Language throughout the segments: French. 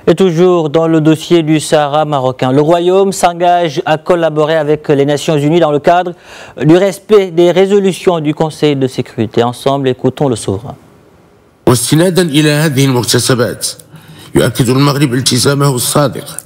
Et toujours dans le dossier du Sahara marocain, le Royaume s'engage à collaborer avec les Nations Unies dans le cadre du respect des résolutions du Conseil de sécurité. Ensemble, écoutons le souverain. واستنادا إلى هذه المكتسبات يؤكد المغرب التزامه الصادق.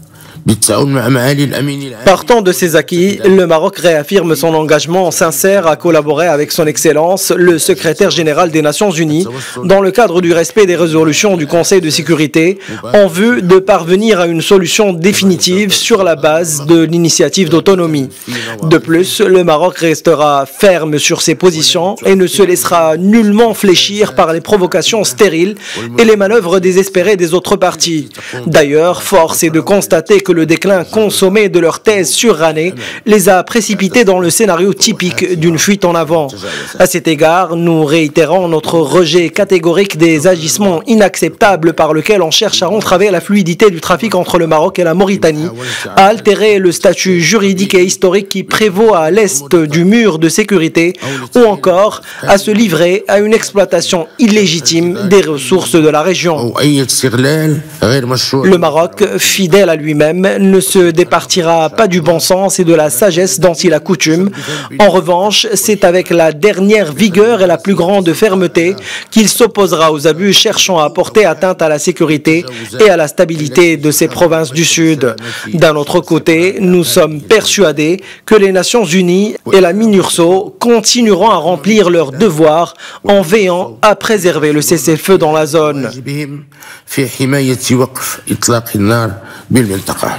Partant de ces acquis, le Maroc réaffirme son engagement sincère à collaborer avec son Excellence, le secrétaire général des Nations Unies, dans le cadre du respect des résolutions du Conseil de sécurité, en vue de parvenir à une solution définitive sur la base de l'initiative d'autonomie. De plus, le Maroc restera ferme sur ses positions et ne se laissera nullement fléchir par les provocations stériles et les manœuvres désespérées des autres parties. D'ailleurs, force est de constater que le déclin consommé de leur thèse surannée les a précipités dans le scénario typique d'une fuite en avant. À cet égard, nous réitérons notre rejet catégorique des agissements inacceptables par lesquels on cherche à entraver la fluidité du trafic entre le Maroc et la Mauritanie, à altérer le statut juridique et historique qui prévaut à l'est du mur de sécurité, ou encore à se livrer à une exploitation illégitime des ressources de la région. Le Maroc, fidèle à lui-même, ne se départira pas du bon sens et de la sagesse dont il a coutume. En revanche, c'est avec la dernière vigueur et la plus grande fermeté qu'il s'opposera aux abus cherchant à porter atteinte à la sécurité et à la stabilité de ces provinces du Sud. D'un autre côté, nous sommes persuadés que les Nations Unies et la MINURSO continueront à remplir leurs devoirs en veillant à préserver le cessez-le-feu dans la zone.